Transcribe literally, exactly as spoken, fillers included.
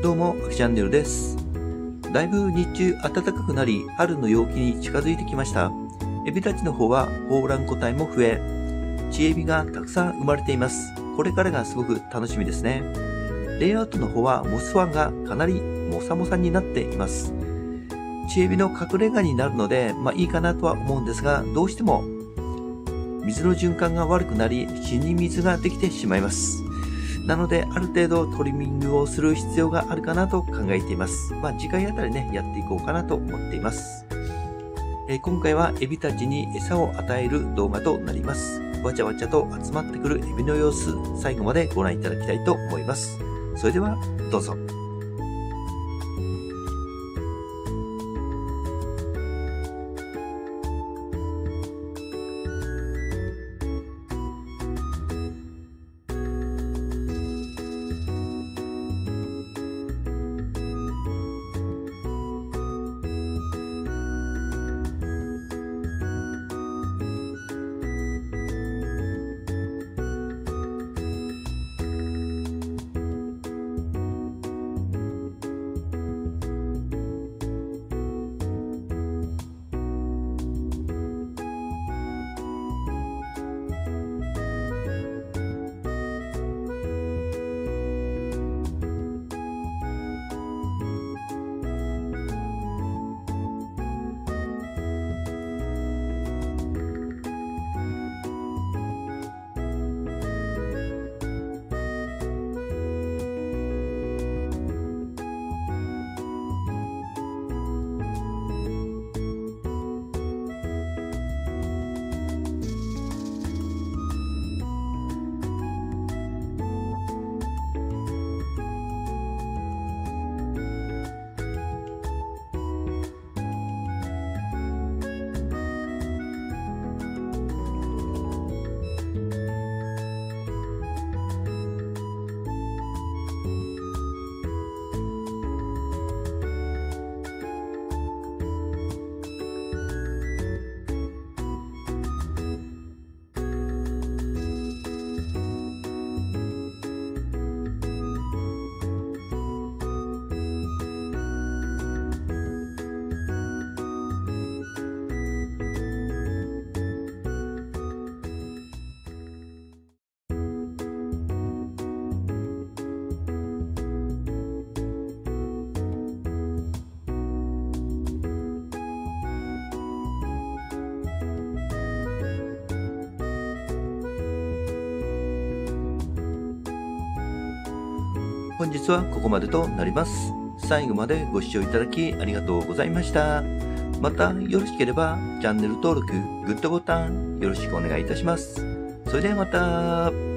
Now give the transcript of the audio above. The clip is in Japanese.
どうも、あきチャンネルです。だいぶ日中暖かくなり、春の陽気に近づいてきました。エビたちの方は抱卵個体も増え、稚エビがたくさん生まれています。これからがすごく楽しみですね。レイアウトの方はモスファンがかなりモサモサになっています。稚エビの隠れ家になるので、まあいいかなとは思うんですが、どうしても水の循環が悪くなり、死に水ができてしまいます。なので、ある程度トリミングをする必要があるかなと考えています。まあ、次回あたりね、やっていこうかなと思っています。えー、今回はエビたちに餌を与える動画となります。わちゃわちゃと集まってくるエビの様子、最後までご覧いただきたいと思います。それでは、どうぞ。本日はここまでとなります。最後までご視聴いただきありがとうございました。またよろしければチャンネル登録、グッドボタンよろしくお願いいたします。それではまた。